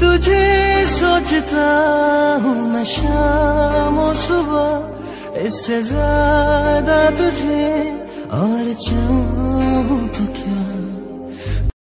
तुझे सोचता हूँ मैं शाम और सुबह, इससे ज्यादा तुझे और चाहूँ तो क्या।